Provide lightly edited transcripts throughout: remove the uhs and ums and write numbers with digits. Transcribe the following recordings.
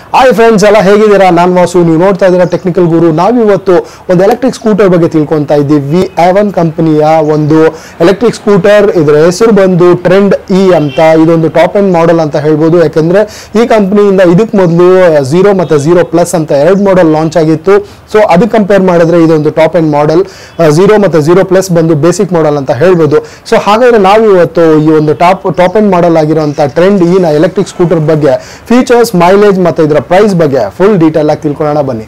Hi friends ಎಲ್ಲ ಹೇಗಿದ್ದೀರಾ? ನಾನು ವಾಸು, ನೀವು ನೋಡ್ತಾ ಇದ್ದೀರಾ ಟೆಕ್ನಿಕಲ್ ಗುರು. ನಾವಿವತ್ತು ಒಂದು ಎಲೆಕ್ಟ್ರಿಕ್ ಸ್ಕೂಟರ್ ಬಗ್ಗೆ ತಿಳ್ಕೊತಾ ಇದ್ದೀವಿ. Avan ಕಂಪನಿಯ ಒಂದು ಎಲೆಕ್ಟ್ರಿಕ್ ಸ್ಕೂಟರ್, ಇದರ ಹೆಸರು ಬಂದು ಟ್ರೆಂಡ್ ಇ ಅಂತ. ಇದೊಂದು ಟಾಪ್ ಎಂಡ್ ಮಾಡೆಲ್ ಅಂತ ಹೇಳ್ಬೋದು. ಯಾಕೆಂದ್ರೆ ಈ ಕಂಪನಿಯಿಂದ ಇದಕ್ಕೆ ಮೊದಲು 0 ಮತ್ತು 0+ ಅಂತ 2 ಮಾಡೆಲ್ ಲಾಂಚ್ ಆಗಿತ್ತು. ಸೊ ಅದಕ್ಕೆ ಕಂಪೇರ್ ಮಾಡಿದ್ರೆ ಇದೊಂದು ಟಾಪ್ ಎಂಡ್ ಮಾಡೆಲ್. 0 ಮತ್ತು 0+ ಬಂದು ಬೇಸಿಕ್ ಮಾಡೆಲ್ ಅಂತ ಹೇಳ್ಬೋದು. ಸೊ ಹಾಗಾದ್ರೆ ನಾವು ಇವತ್ತು ಈ ಒಂದು ಟಾಪ್ ಎಂಡ್ ಮಾಡೆಲ್ ಆಗಿರುವಂತ ಟ್ರೆಂಡ್ ಇ ನ ಎಲೆಕ್ಟ್ರಿಕ್ ಸ್ಕೂಟರ್ ಬಗ್ಗೆ ಫೀಚರ್ಸ್, ಮೈಲೇಜ್ ಮತ್ತು ಇದರ ಪ್ರೈಸ್ ಬಗ್ಗೆ ಫುಲ್ ಡೀಟೇಲ್ ಆಗಿ ತಿಳ್ಕೊಳ್ಳೋಣ ಬನ್ನಿ.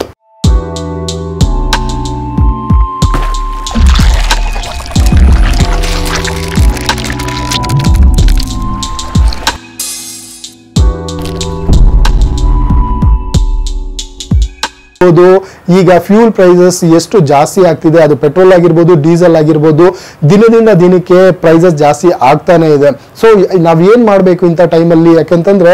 ಈಗ ಫ್ಯೂಲ್ ಪ್ರೈಸಸ್ ಎಷ್ಟು ಜಾಸ್ತಿ ಆಗ್ತಿದೆ, ಅದು ಪೆಟ್ರೋಲ್ ಆಗಿರ್ಬೋದು, ಡೀಸೆಲ್ ಆಗಿರ್ಬೋದು, ದಿನದಿಂದ ದಿನಕ್ಕೆ ಪ್ರೈಸಸ್ ಜಾಸ್ತಿ ಆಗ್ತಾನೆ ಇದೆ. ಸೊ ನಾವ್ ಏನ್ ಮಾಡ್ಬೇಕು ಇಂಥ ಟೈಮಲ್ಲಿ? ಯಾಕೆಂತಂದ್ರೆ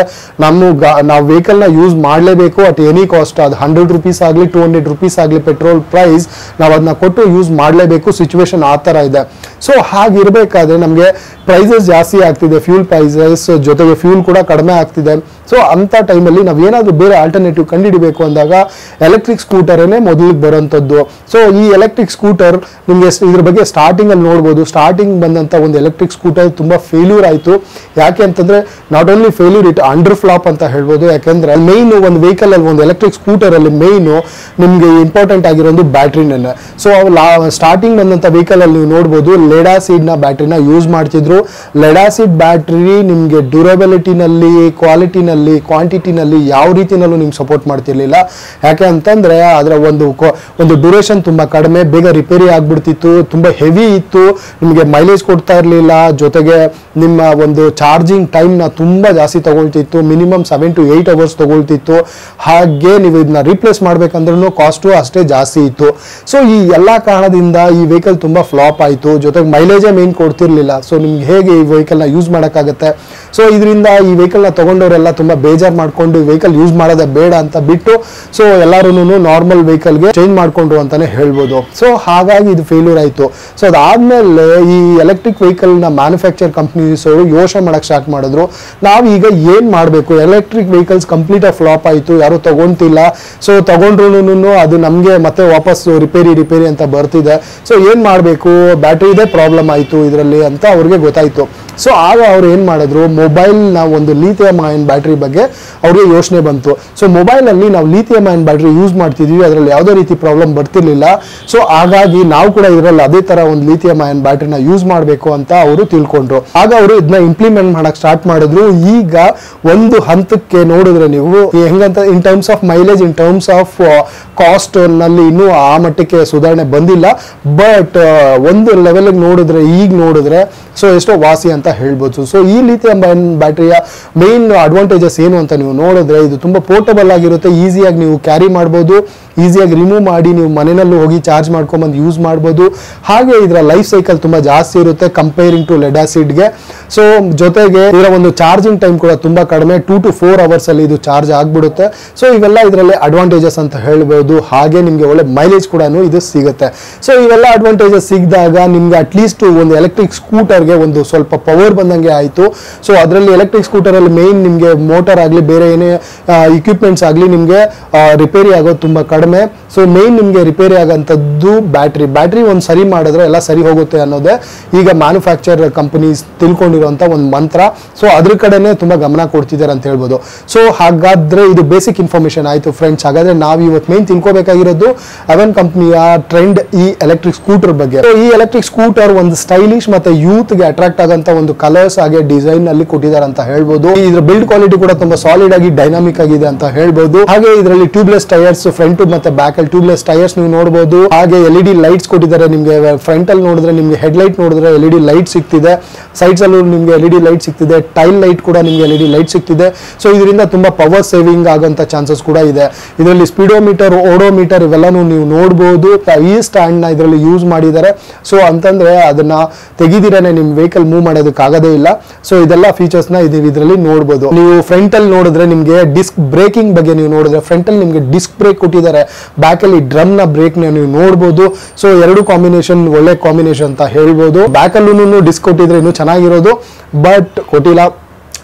ನಾವು ವೆಹಿಕಲ್ ನ ಯೂಸ್ ಮಾಡಲೇಬೇಕು ಅಟ್ ಎನಿ ಕಾಸ್ಟ್. ಅದು 100 ರೂಪೀಸ್ ಆಗಲಿ 200 ರೂಪೀಸ್ ಆಗಲಿ ಪೆಟ್ರೋಲ್ ಪ್ರೈಸ್ ನಾವು ಅದನ್ನ ಕೊಟ್ಟು ಯೂಸ್ ಮಾಡಲೇಬೇಕು. ಸಿಚುವೇಶನ್ ಆ ತರ ಇದೆ. ಸೊ ಹಾಗಿರ್ಬೇಕಾದ್ರೆ ನಮಗೆ ಪ್ರೈಸಸ್ ಜಾಸ್ತಿ ಆಗ್ತಿದೆ, ಫ್ಯೂಲ್ ಪ್ರೈಸಸ್ ಜೊತೆಗೆ ಫ್ಯೂಲ್ ಕೂಡ ಕಡಿಮೆ ಆಗ್ತಿದೆ. ಸೊ ಅಂತ ಟೈಮಲ್ಲಿ ನಾವು ಏನಾದರೂ ಬೇರೆ ಆಲ್ಟರ್ನೇಟಿವ್ ಕಂಡುಹಿಡಬೇಕು ಅಂದಾಗ ಎಲೆಕ್ಟ್ರಿಕ್ ಸ್ಕೂಟರೇ ಮೊದಲಿಗೆ ಬರೋಂಥದ್ದು. ಸೊ ಈ ಎಲೆಕ್ಟ್ರಿಕ್ ಸ್ಕೂಟರ್ ನಿಮಗೆ ಇದ್ರ ಬಗ್ಗೆ ಸ್ಟಾರ್ಟಿಂಗ್ ಅಲ್ಲಿ ನೋಡ್ಬೋದು. ಸ್ಟಾರ್ಟಿಂಗ್ ಬಂದಂತ ಒಂದು ಎಲೆಕ್ಟ್ರಿಕ್ ಸ್ಕೂಟರ್ ತುಂಬಾ ಫೇಲ್ಯೂರ್ ಆಯಿತು. ಯಾಕೆ ಅಂತಂದ್ರೆ not only failure, it under flop ಅಂತ ಹೇಳ್ಬೋದು. ಯಾಕೆಂದ್ರೆ ಮೈನ್ ಒಂದು ವೆಹಿಕಲ್ ಅಲ್ಲಿ, ಒಂದು ಎಲೆಕ್ಟ್ರಿಕ್ ಸ್ಕೂಟರ್ ಅಲ್ಲಿ ಮೈನು ನಿಮ್ಗೆ ಇಂಪಾರ್ಟೆಂಟ್ ಆಗಿರೋದು ಬ್ಯಾಟ್ರಿನೇ. ಸೊ ಸ್ಟಾರ್ಟಿಂಗ್ ಬಂದಂತ ವೆಹಿಕಲ್ ಅಲ್ಲಿ ನೀವು ನೋಡ್ಬೋದು ಲೆಡ್ ಆಸಿಡ್ ನ ಬ್ಯಾಟ್ರಿನ ಯೂಸ್ ಮಾಡ್ತಿದ್ರು. ಲೆಡ್ ಆಸಿಡ್ ಬ್ಯಾಟ್ರಿ ನಿಮ್ಗೆ ಡ್ಯೂರಬಿಲಿಟಿನಲ್ಲಿ, ಕ್ವಾಲಿಟಿನಲ್ಲಿ, ಕ್ವಾಂಟಿಟಿನಲ್ಲಿ ಯಾವ ರೀತಿನಲ್ಲೂ ನಿಮ್ಗೆ ಸಪೋರ್ಟ್ ಮಾಡ್ತಿರ್ಲಿಲ್ಲ. ಯಾಕೆ ಅಂತಂದ್ರೆ ಅದರ ಒಂದು ಡ್ಯೂರೇಷನ್ ತುಂಬಾ ಕಡಿಮೆ, ಬೇಗ ರಿಪೇರಿ ಆಗ್ಬಿಡ್ತಿತ್ತು, ತುಂಬಾ ಹೆವಿ ಇತ್ತು, ನಿಮಗೆ ಮೈಲೇಜ್ ಕೊಡ್ತಾ ಇರಲಿಲ್ಲ. ಜೊತೆಗೆ ನಿಮ್ಮ ಒಂದು ಚಾರ್ಜಿಂಗ್ ಟೈಮ್ ನ ತುಂಬಾ ಜಾಸ್ತಿ ತಗೊಳ್ತಿತ್ತು. ಮಿನಿಮಮ್ 7 to 8 ಅವರ್ಸ್ ತಗೊಳ್ತಿತ್ತು. ಹಾಗೆ ನೀವು ಇದನ್ನ ರೀಪ್ಲೇಸ್ ಮಾಡ್ಬೇಕಂದ್ರೂ ಕಾಸ್ಟು ಅಷ್ಟೇ ಜಾಸ್ತಿ ಇತ್ತು. ಸೊ ಈ ಎಲ್ಲಾ ಕಾರಣದಿಂದ ಈ ವೆಹಿಕಲ್ ತುಂಬಾ ಫ್ಲಾಪ್ ಆಯಿತು. ಜೊತೆಗೆ ಮೈಲೇಜೇ ಮೇನ್ ಕೊಡ್ತಿರ್ಲಿಲ್ಲ. ಸೊ ನಿಮ್ಗೆ ಹೇಗೆ ಈ ವೆಹಿಕಲ್ ನ ಯೂಸ್ ಮಾಡೋಕ್ಕಾಗತ್ತೆ? ಸೊ ಇದರಿಂದ ಈ ವೆಹಿಕಲ್ ನ ತಗೊಂಡವರೆಲ್ಲ ತುಂಬಾ ಬೇಜಾರು ಮಾಡ್ಕೊಂಡು ವೆಹಿಕಲ್ ಯೂಸ್ ಮಾಡೋದೇ ಬೇಡ ಅಂತ ಬಿಟ್ಟು ಸೊ ಎಲ್ಲರೂ ನಾರ್ಮಲ್ ವೆಹಿಕಲ್ಗೆ ಚೇಂಜ್ ಮಾಡ್ಕೊಂಡ್ರು ಅಂತಾನೆ ಹೇಳ್ಬೋದು. ಸೊ ಹಾಗಾಗಿ ಇದು ಫೇಲ್ಯೂರ್ ಆಯಿತು. ಸೊ ಅದಾದ್ಮೇಲೆ ಈ ಎಲೆಕ್ಟ್ರಿಕ್ ವೆಹಿಕಲ್ ನ ಮ್ಯಾನುಫ್ಯಾಕ್ಚರ್ ಕಂಪ್ನೀಸ್ ಅವರು ಯೋಚನೆ ಮಾಡಕ್ ಸ್ಟಾರ್ಟ್ ಮಾಡಿದ್ರು, ನಾವೀಗ ಏನ್ ಮಾಡಬೇಕು? ಎಲೆಕ್ಟ್ರಿಕ್ ವೆಹಿಕಲ್ಸ್ ಕಂಪ್ಲೀಟ್ ಆಗಿ ಫ್ಲಾಪ್ ಆಯಿತು, ಯಾರು ತಗೊಂತಿಲ್ಲ. ಸೊ ತಗೊಂಡ್ರು ಅದು ನಮಗೆ ಮತ್ತೆ ವಾಪಸ್ ರಿಪೇರಿ ಅಂತ ಬರ್ತಿದೆ. ಸೊ ಏನ್ ಮಾಡಬೇಕು? ಬ್ಯಾಟ್ರಿ ಇದೆ ಪ್ರಾಬ್ಲಮ್ ಆಯಿತು ಇದರಲ್ಲಿ ಅಂತ ಅವ್ರಿಗೆ ಗೊತ್ತಾಯ್ತು. ಸೊ ಆಗ ಅವ್ರು ಏನ್ ಮಾಡಿದ್ರು, ಮೊಬೈಲ್ ನ ಒಂದು ಲಿಥಿಯಂ ಅಯಾನ್ ಬ್ಯಾಟ್ರಿ ಬಗ್ಗೆ ಅವ್ರಿಗೆ ಯೋಚನೆ ಬಂತು. ಸೊ ಮೊಬೈಲ್ ಅಲ್ಲಿ ನಾವು ಲಿಥಿಯಂ ಅಯಾನ್ ಬ್ಯಾಟ್ರಿ ಯೂಸ್ ಮಾಡ್ತಿದ್ವಿ, ಅದರಲ್ಲಿ ಯಾವುದೇ ರೀತಿ ಪ್ರಾಬ್ಲಮ್ ಬರ್ತಿರ್ಲಿಲ್ಲ. ಸೊ ಹಾಗಾಗಿ ನಾವು ಕೂಡ ಇದರಲ್ಲಿ ಅದೇ ತರ ಒಂದು ಲಿಥಿಯಂ ಅಯಾನ್ ಬ್ಯಾಟ್ರಿನ ಯೂಸ್ ಮಾಡಬೇಕು ಅಂತ ಅವರು ತಿಳ್ಕೊಂಡ್ರು. ಆಗ ಅವರು ಇದನ್ನ ಇಂಪ್ಲಿಮೆಂಟ್ ಮಾಡಕ್ ಸ್ಟಾರ್ಟ್ ಮಾಡಿದ್ರು. ಈಗ ಒಂದು ಹಂತಕ್ಕೆ ನೋಡಿದ್ರೆ ನೀವು ಹೆಂಗಂತ, in terms of mileage, in terms of cost ನಲ್ಲಿ ಇನ್ನೂ ಆ ಮಟ್ಟಕ್ಕೆ ಸುಧಾರಣೆ ಬಂದಿಲ್ಲ. ಬಟ್ ಒಂದು ಲೆವೆಲ್ ನೋಡಿದ್ರೆ ಸೊ ಎಷ್ಟೋ ವಾಸಿ ಅಂತ ಹೇಳ್ಬೋದು. ಸೊ ಈ ಲಿಥಿಯಂ ಅಯಾನ್ ಬ್ಯಾಟ್ರಿಯ ಮೇನ್ ಅಡ್ವಾಂಟೇಜಸ್ ಏನು ಅಂತ ನೀವು ನೋಡಿದ್ರೆ, ಇದು ತುಂಬಾ ಪೋರ್ಟಬಲ್ ಆಗಿರುತ್ತೆ, ಈಸಿಯಾಗಿ ನೀವು ಕ್ಯಾರಿ ಮಾಡ್ಬೋದು, ಈಸಿಯಾಗಿ ರಿಮೂವ್ ಮಾಡಿ ನೀವು ಮನೆಯಲ್ಲೂ ಹೋಗಿ ಚಾರ್ಜ್ ಮಾಡ್ಕೊಂಡ್ಬಂದು ಯೂಸ್ ಮಾಡ್ಬೋದು. ಹಾಗೆ ಇದರ ಲೈಫ್ ಸೈಕಲ್ ತುಂಬಾ ಜಾಸ್ತಿ ಇರುತ್ತೆ ಕಂಪೇರಿಂಗ್ ಟು ಲೆಡ್ ಆಸಿಡ್ಗೆ. ಸೊ ಜೊತೆಗೆ ಇದರ ಒಂದು ಚಾರ್ಜಿಂಗ್ ಟೈಮ್ ಕೂಡ ತುಂಬಾ ಕಡಿಮೆ, 2 to 4 ಅವರ್ಸ್ ಅಲ್ಲಿ ಇದು ಚಾರ್ಜ್ ಆಗ್ಬಿಡುತ್ತೆ. ಸೊ ಇವೆಲ್ಲ ಇದರಲ್ಲಿ ಅಡ್ವಾಂಟೇಜಸ್ ಅಂತ ಹೇಳ್ಬೋದು. ಹಾಗೆ ನಿಮ್ಗೆ ಒಳ್ಳೆ ಮೈಲೇಜ್ ಕೂಡ ಇದು ಸಿಗುತ್ತೆ. ಸೊ ಇವೆಲ್ಲ ಅಡ್ವಾಂಟೇಜಸ್ ಸಿಕ್ಕಿದಾಗ ನಿಮ್ಗೆ ಅಟ್ಲೀಸ್ಟ್ ಒಂದು ಎಲೆಕ್ಟ್ರಿಕ್ ಸ್ಕೂಟರ್ಗೆ ಒಂದು ಸ್ವಲ್ಪ ಪವರ್ ಬಂದಂಗೆ ಆಯಿತು. ಸೊ ಅದರಲ್ಲಿ ಎಲೆಕ್ಟ್ರಿಕ್ ಸ್ಕೂಟರ್ ಅಲ್ಲಿ ಮೇನ್ ನಿಮ್ಗೆ ಮೋಟರ್ ಆಗಲಿ, ಬೇರೆ ಏನೇ ಇಕ್ವಿಪ್ಮೆಂಟ್ಸ್ ಆಗಲಿ ನಿಮ್ಗೆ ರಿಪೇರಿ ಆಗೋದು ತುಂಬಾ ಕಡಿಮೆ. ಸೊ ಮೇನ್ ನಿಮ್ಗೆ ರಿಪೇರಿ ಆಗೋಂಥದ್ದು ಬ್ಯಾಟ್ರಿ ಒಂದು ಸರಿ ಮಾಡಿದ್ರೆ ಎಲ್ಲ ಸರಿ ಹೋಗುತ್ತೆ ಅನ್ನೋದೇ ಈಗ ಮ್ಯಾನುಫ್ಯಾಕ್ಚರ್ ಕಂಪನೀಸ್ ತಿಳ್ಕೊಂಡಿರುವಂತ ಒಂದು ಮಂತ್ರ. ಸೊ ಅದ್ರ ಕಡೆನೆ ತುಂಬಾ ಗಮನ ಕೊಡ್ತಿದ್ದಾರೆ ಅಂತ ಹೇಳ್ಬೋದು. ಸೊ ಹಾಗಾದ್ರೆ ಇದು ಬೇಸಿಕ್ ಇನ್ಫಾರ್ಮೇಶನ್ ಆಯ್ತು ಫ್ರೆಂಡ್ಸ್. ಹಾಗಾದ್ರೆ ನಾವು ಇವತ್ತು ಮೇನ್ ತಿಳ್ಕೊಬೇಕಾಗಿರೋದು ಅವನ್ ಕಂಪನಿಯ ಟ್ರೆಂಡ್ ಈ ಎಲೆಕ್ಟ್ರಿಕ್ ಸ್ಕೂಟರ್ ಬಗ್ಗೆ. ಸೊ ಈ ಎಲೆಕ್ಟ್ರಿಕ್ ಸ್ಕೂಟರ್ ಒಂದು ಸ್ಟೈಲಿಶ್ ಮತ್ತೆ ಯೂತ್ ಗೆ ಅಟ್ರಾಕ್ಟ್ ಆಗಂತ ಒಂದು ಕಲರ್ಸ್ ಹಾಗೆ ಡಿಸೈನ್ ಅಲ್ಲಿ ಕೊಟ್ಟಿದ್ದಾರೆ ಅಂತ ಹೇಳ್ಬೋದು. ಇದ್ರ ಬಿಲ್ಡ್ ಕ್ವಾಲಿಟಿ ಕೂಡ ತುಂಬಾ ಸಾಲಿಡ್ ಆಗಿ ಡೈನಾಮಿಕ್ ಆಗಿದೆ ಅಂತ ಹೇಳ್ಬೋದು. ಹಾಗೆ ಇದರಲ್ಲಿ ಟ್ಯೂಬ್ಲೆಸ್ ಟೈರ್ಸ್, ಫ್ರಂಟ್ ಮತ್ತೆ ಬ್ಯಾಕ್ ಅಲ್ಲಿ ಟ್ಯೂಬ್ಲೆಸ್ ಟೈರ್ಸ್ ನೀವು ನೋಡಬಹುದು. ಹಾಗೆ LED ಲೈಟ್ಸ್ ಕೊಟ್ಟಿದ್ದಾರೆ. ನಿಮ್ಗೆ ಫ್ರಂಟ್ ಅಲ್ಲಿ ನೋಡಿದ್ರೆ ನಿಮ್ಗೆ ಹೆಡ್ ಲೈಟ್ ನೋಡಿದ್ರೆ LED ಲೈಟ್ ಸಿಗ್ತಿದೆ, ಸೈಡ್ಸ್ ಅಲ್ಲೂ ನಿಮ್ಗೆ LED ಲೈಟ್ ಸಿಗ್ತಿದೆ, ಟೈಲ್ ಲೈಟ್ ಕೂಡ ನಿಮ್ಗೆ LED ಲೈಟ್ ಸಿಗ್ತಿದೆ. ಸೊ ಇದರಿಂದ ತುಂಬಾ ಪವರ್ ಸೇವಿಂಗ್ ಆಗಂತ ಚಾನ್ಸಸ್ ಕೂಡ ಇದೆ. ಇದರಲ್ಲಿ ಸ್ಪೀಡೋಮೀಟರ್, ಓಡೋಮೀಟರ್ ಇವೆಲ್ಲಾನು ನೀವು ನೋಡಬಹುದು. ಈ ಸ್ಟ್ಯಾಂಡ್ ನ ಇದರಲ್ಲಿ ಯೂಸ್ ಮಾಡಿದ್ದಾರೆ. ಸೊ ಅಂತಂದ್ರೆ ಅದನ್ನ ತೆಗಿದಿರೇನೆ ನಿಮ್ ವೆಹಿಕಲ್ ಮೂವ್ ಮಾಡೋದಕ್ಕೆ ಆಗೋದೇ ಇಲ್ಲ. ಸೊ ಇದೆಲ್ಲ ಫೀಚರ್ಸ್ ನ ಇದರಲ್ಲಿ ನೋಡಬಹುದು. ನೀವು ಫ್ರಂಟ್ ಅಲ್ಲಿ ನೋಡಿದ್ರೆ ನಿಮ್ಗೆ ಡಿಸ್ಕ್ ಬ್ರೇಕಿಂಗ್ ಬಗ್ಗೆ ನೀವು ನೋಡಿದ್ರೆ ಫ್ರಂಟ್ ಅಲ್ಲಿ ನಿಮ್ಗೆ ಡಿಸ್ಕ್ ಬ್ರೇಕ್ ಕೊಟ್ಟಿದ್ದಾರೆ, ಬ್ಯಾಕ್ ಅಲ್ಲಿ ಡ್ರಮ್ ನ ಬ್ರೇಕ್ ನ ನೀವು ನೋಡಬಹುದು. ಸೊ ಎರಡು ಕಾಂಬಿನೇಷನ್ ಒಳ್ಳೆ ಕಾಂಬಿನೇಷನ್ ಅಂತ ಹೇಳ್ಬೋದು. ಬ್ಯಾಕ್ ಅಲ್ಲೂ ಡಿಸ್ಕ್ ಕೊಟ್ಟಿದ್ರೆ ಇನ್ನೂ ಚೆನ್ನಾಗಿರೋದು, ಬಟ್ ಕೊಟ್ಟಿಲ್ಲ.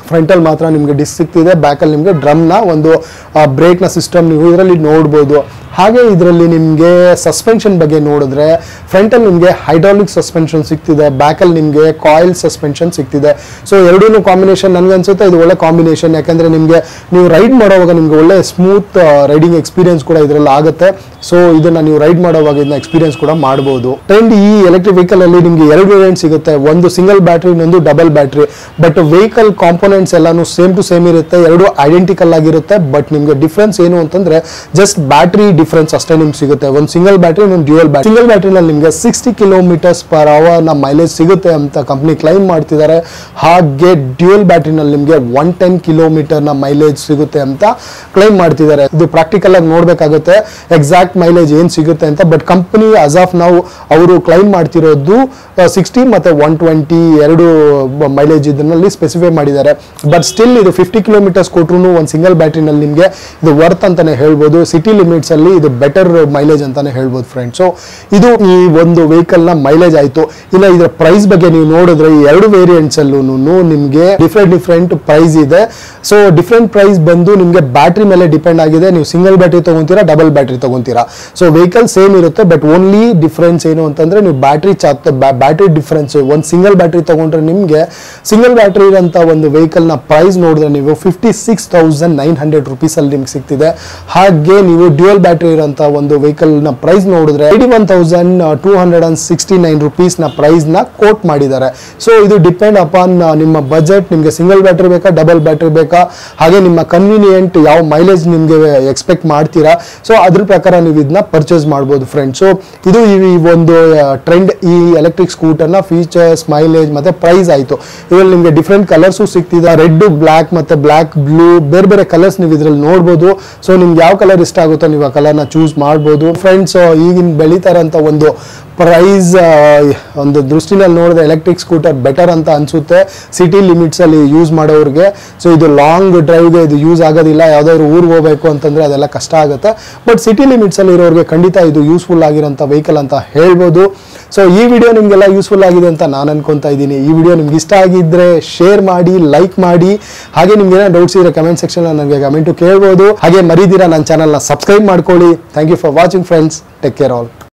ಫ್ರಂಟಲ್ಲಿ ಮಾತ್ರ ನಿಮಗೆ ಡಿಸ್ಕ್ ಸಿಗ್ತಿದೆ, ಬ್ಯಾಕಲ್ಲಿ ನಿಮಗೆ ಡ್ರಮ್ನ ಒಂದು ಬ್ರೇಕ್ನ ಸಿಸ್ಟಮ್ ನೀವು ಇದರಲ್ಲಿ ನೋಡ್ಬೋದು. ಹಾಗೆ ಇದರಲ್ಲಿ ನಿಮಗೆ ಸಸ್ಪೆನ್ಷನ್ ಬಗ್ಗೆ ನೋಡಿದ್ರೆ ಫ್ರಂಟಲ್ಲಿ ನಿಮಗೆ ಹೈಡ್ರಾಲಿಕ್ ಸಸ್ಪೆನ್ಷನ್ ಸಿಗ್ತಿದೆ, ಬ್ಯಾಕಲ್ಲಿ ನಿಮಗೆ ಕಾಯಿಲ್ ಸಸ್ಪೆನ್ಷನ್ ಸಿಗ್ತಿದೆ. ಸೊ ಎರಡೂ ಕಾಂಬಿನೇಷನ್ ನನಗೆ ಅನ್ಸುತ್ತೆ ಇದು ಒಳ್ಳೆ ಕಾಂಬಿನೇಷನ್, ಯಾಕಂದರೆ ನಿಮಗೆ ನೀವು ರೈಡ್ ಮಾಡೋವಾಗ ನಿಮಗೆ ಒಳ್ಳೆ ಸ್ಮೂತ್ ರೈಡಿಂಗ್ ಎಕ್ಸ್ಪೀರಿಯನ್ಸ್ ಕೂಡ ಇದರಲ್ಲಿ ಆಗುತ್ತೆ. ಸೊ ಇದನ್ನು ನೀವು ರೈಡ್ ಮಾಡೋವಾಗ ಇದನ್ನ ಎಕ್ಸ್ಪೀರಿಯನ್ಸ್ ಕೂಡ ಮಾಡ್ಬೋದು. ಟ್ರೆಂಡ್ ಈ ಎಲೆಕ್ಟ್ರಿಕ್ ವೆಹಿಕಲ್ ಅಲ್ಲಿ ನಿಮಗೆ 2 ವೇರಿಯಂಟ್ ಸಿಗುತ್ತೆ, ಒಂದು ಸಿಂಗಲ್ ಬ್ಯಾಟ್ರಿ, ಇನ್ನೊಂದು double battery. But vehicle components ಎಲ್ಲಾನು ಸೇಮ್ ಟು ಸೇಮ್ ಇರುತ್ತೆ, ಎರಡು ಐಡೆಂಟಿಕಲ್ ಆಗಿರುತ್ತೆ. ಬಟ್ ನಿಮಗೆ ಡಿಫ್ರೆನ್ಸ್ ಏನು ಅಂತಂದ್ರೆ ಜಸ್ಟ್ ಬ್ಯಾಟ್ರಿ ಡಿಫ್ರೆನ್ಸ್ ಅಷ್ಟೇ ನಿಮ್ಗೆ ಸಿಗುತ್ತೆ. ಒಂದು ಸಿಂಗಲ್ ಬ್ಯಾಟ್ರಿ, ಇನ್ನೊಂದು ಡ್ಯೂಯಲ್ ಬ್ಯಾಟ್ರಿ. ಸಿಂಗಲ್ ಬ್ಯಾಟ್ರಿನಲ್ಲಿ ನಿಮಗೆ 60 km/h ನ ಮೈಲೇಜ್ ಸಿಗುತ್ತೆ ಅಂತ ಕಂಪ್ನಿ ಕ್ಲೈಮ್ ಮಾಡ್ತಿದ್ದಾರೆ. ಹಾಗೆ ಡ್ಯೂಯಲ್ ಬ್ಯಾಟ್ರಿನಲ್ಲಿ ನಿಮಗೆ 110 km ನ ಮೈಲೇಜ್ ಸಿಗುತ್ತೆ ಅಂತ ಕ್ಲೈಮ್ ಮಾಡ್ತಿದ್ದಾರೆ. ಇದು ಪ್ರಾಕ್ಟಿಕಲ್ ಆಗಿ ನೋಡ್ಬೇಕಾಗುತ್ತೆ ಎಕ್ಸಾಕ್ಟ್ ಮೈಲೇಜ್ ಏನ್ ಸಿಗುತ್ತೆ ಅಂತ. ಬಟ್ ಕಂಪನಿ ಆಸ್ ಆಫ್ ನಾವು ಅವರು ಕ್ಲೈಮ್ ಮಾಡ್ತಿರೋದು 60 ಮತ್ತೆ 120 ಎರಡು ಮೈಲೇಜ್ ಇದರಲ್ಲಿ ಸ್ಪೆಸಿಫೈ ಮಾಡಿದ್ದಾರೆ. ಬಟ್ ಸ್ಟಿಲ್ ಇದು 50 km ಕೊಟ್ರು ಒಂದು ಸಿಂಗಲ್ ಬ್ಯಾಟ್ರಿನಲ್ಲಿ ನಿಮಗೆ ಇದು ವರ್ತ್ ಅಂತಾನೆ ಹೇಳ್ಬೋದು. ಸಿಟಿ ಲಿಮಿಟ್ಸ್ ಅಲ್ಲಿ ಇದು ಬೆಟರ್ ಮೈಲೇಜ್ ಅಂತಾನೆ ಹೇಳ್ಬೋದು ಫ್ರೆಂಡ್. ಸೊ ಇದು ಈ ಒಂದು ವೆಹಿಕಲ್ ನ ಮೈಲೇಜ್ ಆಯ್ತು. ಇಲ್ಲ ಇದರ ಪ್ರೈಸ್ ಬಗ್ಗೆ ನೀವು ನೋಡಿದ್ರೆ ಈ ಎರಡು ವೇರಿಯಂಟ್ಸ್ ಅಲ್ಲೂ ನಿಮಗೆ ಡಿಫ್ರೆಂಟ್ ಪ್ರೈಸ್ ಇದೆ. ಸೊ ಡಿಫ್ರೆಂಟ್ ಪ್ರೈಸ್ ಬಂದು ನಿಮಗೆ ಬ್ಯಾಟ್ರಿ ಮೇಲೆ ಡಿಪೆಂಡ್ ಆಗಿದೆ. ನೀವು ಸಿಂಗಲ್ ಬ್ಯಾಟ್ರಿ ತಗೊಂತೀರಾ, ಡಬಲ್ ಬ್ಯಾಟ್ರಿ ತಗೊಂತೀರಾ. ಸೊ ವೆಹಿಕಲ್ ಸೇಮ್ ಇರುತ್ತೆ, ಬಟ್ ಓನ್ಲಿ ಡಿಫ್ರೆನ್ಸ್ ಏನು ಅಂತಂದ್ರೆ ನೀವು ಬ್ಯಾಟ್ರಿ ಡಿಫ್ರೆನ್ಸ್. ಒಂದು ಸಿಂಗಲ್ ಬ್ಯಾಟ್ರಿ ತಗೊಂಡ್ರೆ ನಿಮಗೆ ಸಿಂಗಲ್ ಬ್ಯಾಟ್ರಿ ಇರೋಂಥ ಒಂದು ವೆಹಿಕಲ್ ನ ಪ್ರೈಸ್ ನೋಡಿದ್ರೆ ನೀವು 56,900 rupees ಅಲ್ಲಿ ನಿಮ್ಗೆ ಸಿಗ್ತಿದೆ. ಹಾಗೆ ನೀವು ಡ್ಯೂಯಲ್ ಬ್ಯಾಟ್ರಿ ಇರೋಂಥ ಒಂದು ವೆಹಿಕಲ್ ನ ಪ್ರೈಸ್ ನೋಡಿದ್ರೆ 81,269 rupees ನ ಪ್ರೈಸ್ ನ ಕೋಟ್ ಮಾಡಿದ್ದಾರೆ. ಸೊ ಇದು ಡಿಪೆಂಡ್ ಅಪಾನ್ ನಿಮ್ಮ ಬಜೆಟ್, ನಿಮಗೆ ಸಿಂಗಲ್ ಬ್ಯಾಟ್ರಿ ಬೇಕಾ, ಡಬಲ್ ಬ್ಯಾಟ್ರಿ ಬೇಕಾ, ಹಾಗೆ ನಿಮ್ಮ ಕನ್ವೀನಿಯಂಟ್ ಯಾವ ಮೈಲೇಜ್ ನಿಮಗೆ ಎಕ್ಸ್ಪೆಕ್ಟ್ ಮಾಡ್ತೀರಾ. ಸೊ ಅದ್ರ ಪ್ರಕಾರ ನೀವು ಇದನ್ನ ಪರ್ಚೇಸ್ ಮಾಡ್ಬೋದು ಫ್ರೆಂಡ್. ಸೊ ಇದು ಈ ಒಂದು ಟ್ರೆಂಡ್ ಈ ಎಲೆಕ್ಟ್ರಿಕ್ ಸ್ಕೂಟರ್ ನ ಫೀಚರ್ಸ್, ಮೈಲೇಜ್ ಮತ್ತೆ ಪ್ರೈಸ್ ಆಯ್ತು. ಇದರಲ್ಲಿ ನಿಮಗೆ ಡಿಫ್ರೆಂಟ್ ಕಲರ್ಸ್ ಸಿಗ್ತಿದೆ, ರೆಡ್, ಬ್ಲಾಕ್ ಮತ್ತೆ ಬ್ಲಾಕ್, ಬ್ಲೂ, ಬೇರೆ ಬೇರೆ ಕಲರ್ಸ್ ನೀವು ಇದ್ರಲ್ಲಿ ನೋಡ್ಬೋದು. ಸೊ ನಿಮ್ಗೆ ಯಾವ ಕಲರ್ ಇಷ್ಟ ಆಗುತ್ತೋ ನೀವು ಆ ಕಲರ್ನ ಚೂಸ್ ಮಾಡ್ಬೋದು ಫ್ರೆಂಡ್ಸ್. ಈಗಿನ ಬೆಳೀತಾ ಇರೋಂಥ ಒಂದು ಪ್ರೈಸ್ ಒಂದು ದೃಷ್ಟಿನಲ್ಲಿ ನೋಡಿದ್ರೆ ಎಲೆಕ್ಟ್ರಿಕ್ ಸ್ಕೂಟರ್ ಬೆಟರ್ ಅಂತ ಅನ್ಸುತ್ತೆ ಸಿಟಿ ಲಿಮಿಟ್ಸ್ ಅಲ್ಲಿ ಯೂಸ್ ಮಾಡೋರಿಗೆ. ಸೊ ಇದು ಲಾಂಗ್ ಡ್ರೈವ್ಗೆ ಇದು ಯೂಸ್ ಆಗೋದಿಲ್ಲ, ಯಾವ್ದಾದ್ರು ಊರಿಗೆ ಹೋಗ್ಬೇಕು ಅಂತಂದ್ರೆ ಅದೆಲ್ಲ ಕಷ್ಟ ಆಗುತ್ತೆ. ಬಟ್ ಸಿಟಿ ಲಿಮಿಟ್ಸ್ ಅಲ್ಲಿ ಇರೋರಿಗೆ ಖಂಡಿತ ಇದು ಯೂಸ್ಫುಲ್ ಆಗಿರೋಂಥ ವೆಹಿಕಲ್ ಅಂತ ಹೇಳ್ಬೋದು. ಸೊ ಈ ವಿಡಿಯೋ ನಿಮಗೆಲ್ಲ ಯೂಸ್ಫುಲ್ ಆಗಿದೆ ಅಂತ ನಾನು ಅನ್ಕೊಂತಾ ಇದ್ದೀನಿ. ಈ ವಿಡಿಯೋ ನಿಮ್ಗೆ ಇಷ್ಟ ಆಗಿದ್ರೆ ಶೇರ್ ಮಾಡಿ, ಲೈಕ್ ಮಾಡಿ. ಹಾಗೆ ನಿಮ್ಗೆ ಏನೋ ಡೌಟ್ಸ್ ಇದ್ರೆ ಕಮೆಂಟ್ ಸೆಕ್ಷನ್ ನನಗೆ ಕಮೆಂಟು ಕೇಳ್ಬೋದು. ಹಾಗೆ ಮರಿದಿರಾ ನನ್ನ ಚಾನಲ್ನ ಸಬ್ಸ್ಕ್ರೈಬ್ ಮಾಡ್ಕೊಳ್ಳಿ. Thank you for watching friends. Take care all.